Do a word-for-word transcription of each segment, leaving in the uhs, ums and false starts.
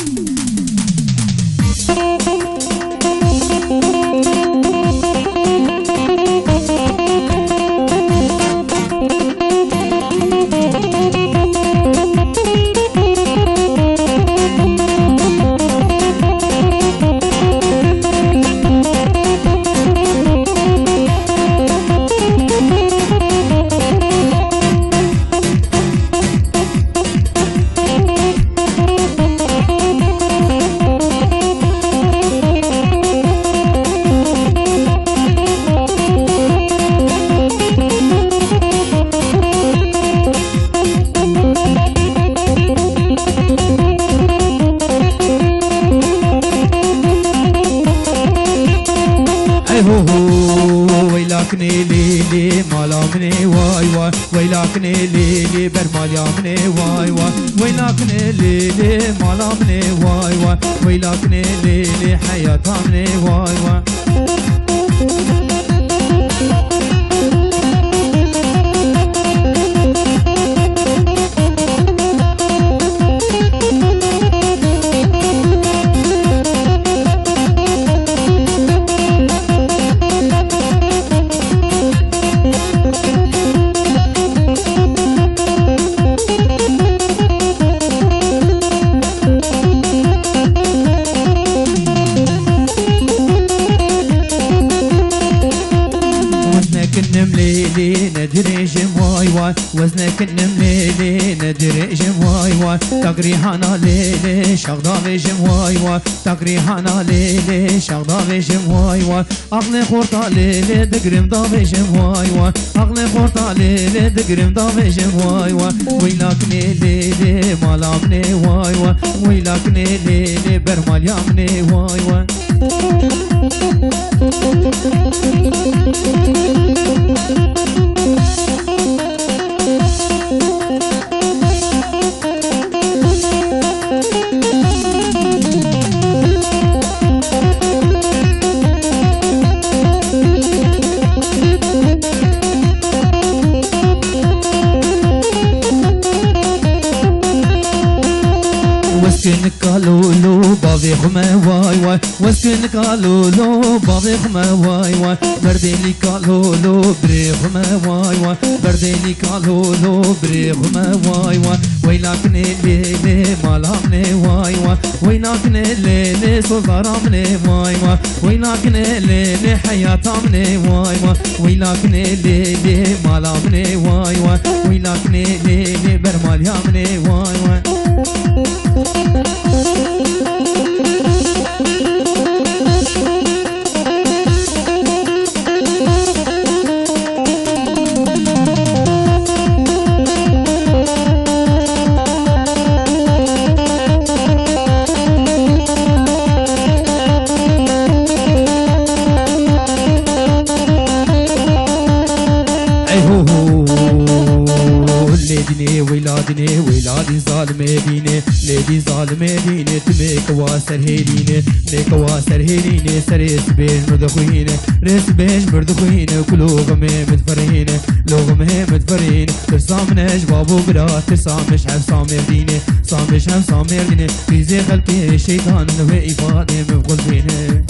ويلاكني ليلي مالامني واي واي ويلاكني ليلي برماليامني واي واي ويلاكني ليلي مالامني واي واي ويلاكني ليلي حياتامني واي واي مليلي ندري جمواي واي وزنك مليلي ندري جمواي واي تقري هانا ليلي شغضا جمواي واي تقري هانا ليلي شغضا جمواي واي عقلي خورطا ليلي دقرم ضا جمواي واي عقلي خورطا ليلي دقرم ضا جمواي واي ويلاكني ليلي مالامني واي واي ويلاكني ليلي برماليامني واي واي وسكن قالولو بابي خما واي واي وسكن قالولو بابي خما واي واي برديني قالولو بري خما واي واي برديني قالولو بري خما واي واي ويلاكني ليلي مالامني واي واي ويلاكني ليلي صغرامني واي واي ويلاكني ليلي حياتامني واي واي ويلاكني ليلي مالامني واي واي ويلاكني ليلي برماليامني واي واي ليديني ويلاديني ويلادي ظالمي ديني ليدي ظالمي ديني تميك واسر هيديني ميك واسر هيديني سريس بين مردخويني ريس بين مردخويني كلو غمي مدفريني لو غمي مدفريني ترسامنش بابو برا ترسامش حب سامر ديني سامش حب سامر ديني بيزي خلقي الشيطان نوي إفادي مفغل فيني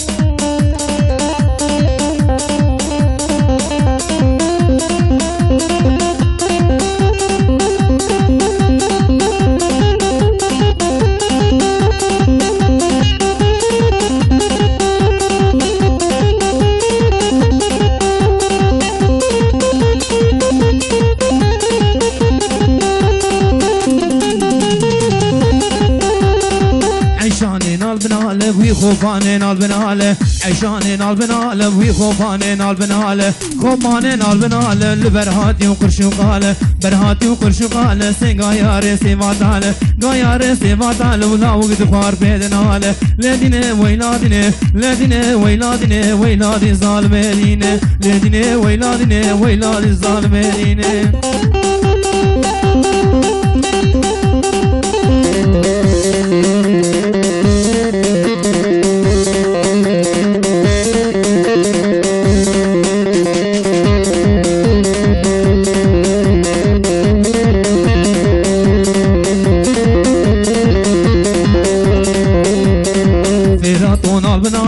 وي خوفاني نال بناله عشاني نال بناله وي خوفاني نال بناله خوفاني نال بناله لبرهاتي وقرشو قاله برهاتي وقرشو قاله سيغا ياري سيفاتاله غاياري سيفاتاله ولا وقت خوار بيدناله لديني ويلاديني لديني ويلاديني ويلادي ظالميني لديني ويلاديني ويلادي ظالميني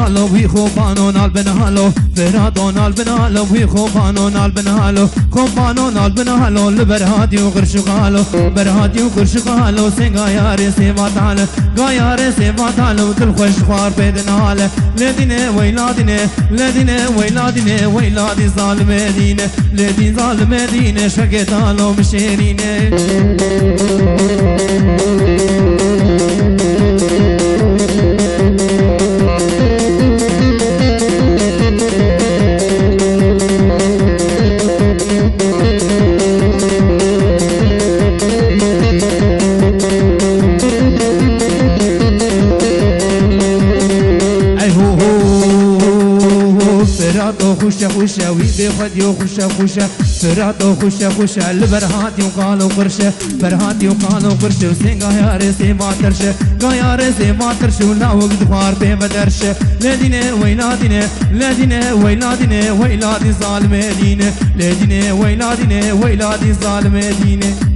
بنهالو وی خوبانو نال بنهالو فرادو نال بنهالو وی خوبانو نال بنهالو خوبانو نال بنهالو لبرهادي وغرشغالو برهادي وغرشغالو سنگا یار سیوا تعال گا یار سیوا تعال دل خوش خوار بدنال لدینه ویلادینه لدینه ویلادینه ویلادی ظالم دینه لدی ظالم دینه شگتالو مشیرینه خوشة خوشة ويدي خديو خوشة خوشة فراتو خوشة خوشة البرهاتي وقالوا قرشة برهاتي وقالوا قرشة وسنقا ياري سيما ترشة قا ياري سيما ترشة ولا وقت خوار بي بدرشة لدينه ويلادينه لدينه ويلادينه ويلادي ظالم دينه لدينه ويلادينه ويلادي ظالم دينه